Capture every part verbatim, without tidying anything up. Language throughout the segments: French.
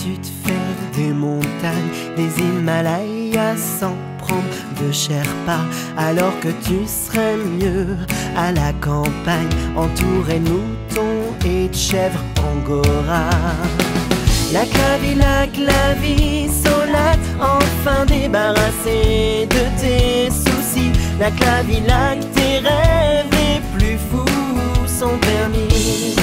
tu te fais des montagnes, des Himalayas sans prendre de Sherpa, alors que tu serais mieux à la campagne, entouré de moutons et de chèvres angora. La clavie, la clavie, solate, enfin débarrassée de tes soucis. La clavie, la tes rêves les plus fous sont permis.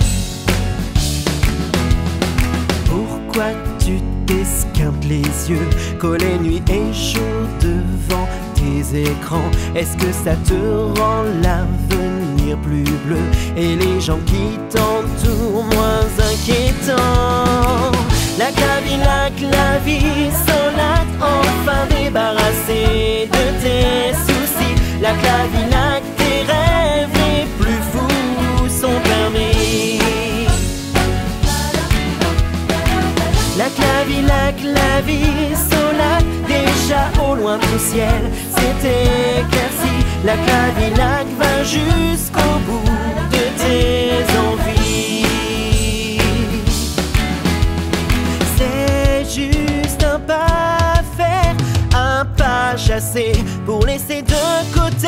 Pourquoi tu t'esquintes les yeux, collés nuit et jour devant tes écrans? Est-ce que ça te rend l'avenir plus bleu et les gens qui t'entourent moins inquiétants? La clavie, la clavie, solate, enfin débarrassée de tes soucis. La clavie, la tes rêves les plus fous sont permis. La clavie, la clavie, solate, déjà au loin tout ciel s'est éclairci. La clavie, la va jusqu'au bout de tes envies. C'est juste un pas à faire, un pas chassé pour laisser de côté.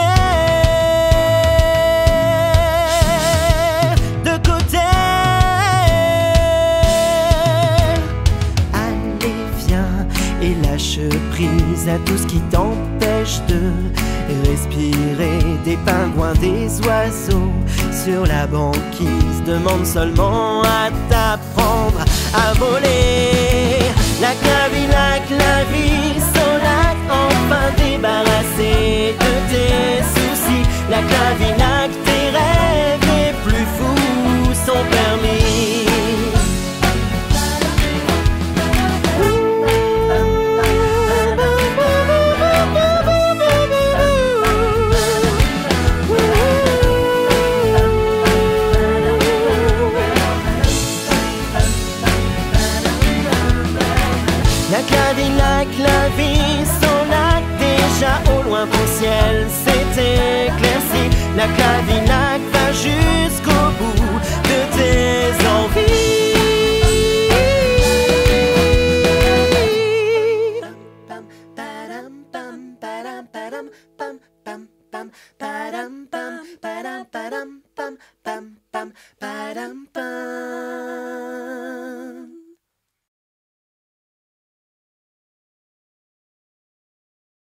Et lâche prise à tout ce qui t'empêche de respirer. Des pingouins, des oiseaux sur la banquise, demande seulement à